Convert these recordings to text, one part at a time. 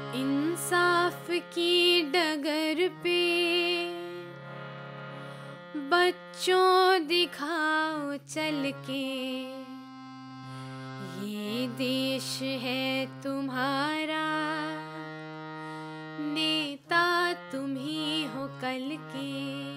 इंसाफ की डगर पे बच्चों दिखाओ चल के, ये देश है तुम्हारा, नेता तुम ही हो कल के।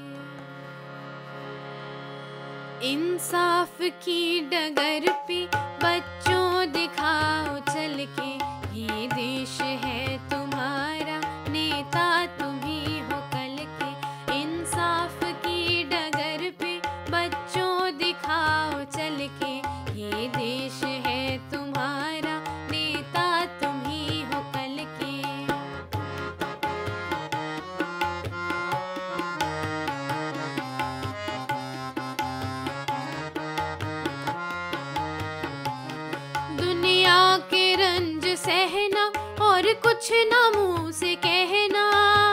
इंसाफ की डगर पे बच्चों दिखाओ चल के, ये देश है तुम्हारा, नेता तुम ही हो कल के। इंसाफ की डगर पे बच्चों दिखाओ चल के, ये देश है तुम्हारा, नेता तुम ही हो कल के। दुनिया के रंज सहना और कुछ ना मुंह से कहना,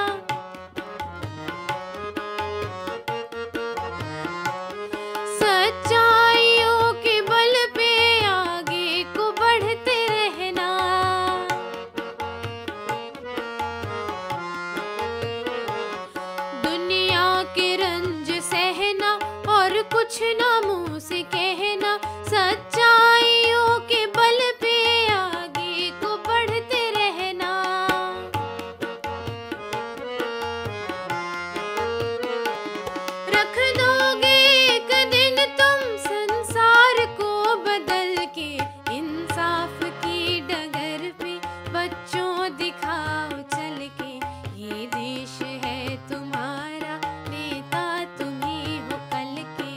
सच्चाइयों के बल पे आगे को बढ़ते रहना। दुनिया के रंज सहना और कुछ ना मुंह से कहना, सच्चाइयों के बल पे आगे को बढ़ते रहना। रख दोगे एक दिन तुम संसार को बदल के, इंसाफ की डगर पे बच्चों दिखाओ चल के, ये देश है तुम्हारा, नेता तुम ही हो कल के।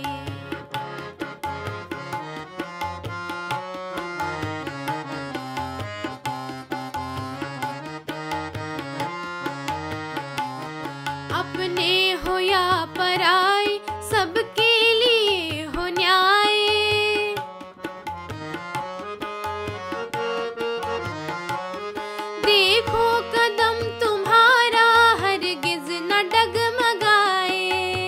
अपने हो या पराए, सबके लिए हो न्याय। देखो कदम तुम्हारा हरगिज न डगमगाए।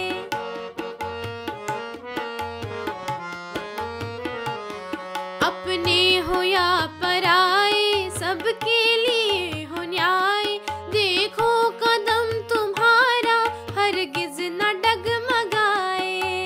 अपने हो या पराए, सबके लिए हो न्याय। देखो कदम तुम्हारा हरगिज न डगमगाए।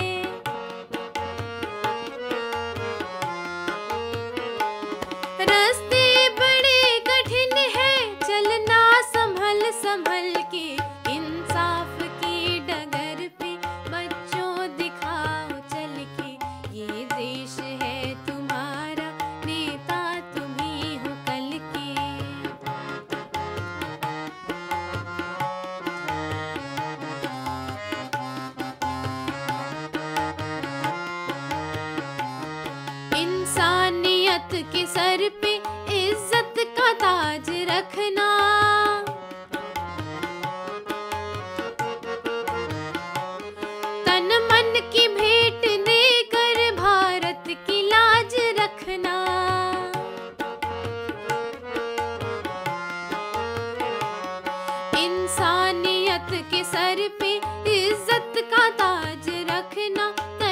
रास्ते बड़े कठिन हैं, चलना संभल संभल के, इंसाफ की डगर पे बच्चों दिखाओ चल के, ये देश है तुम्हारा, नेता तुम ही हो कल के। इंसानियत के सर पे इज्जत का ताज रखना, तन मन की भेंट देकर भारत की लाज रखना। इंसानियत के सर पे इज्जत का ताज रखना,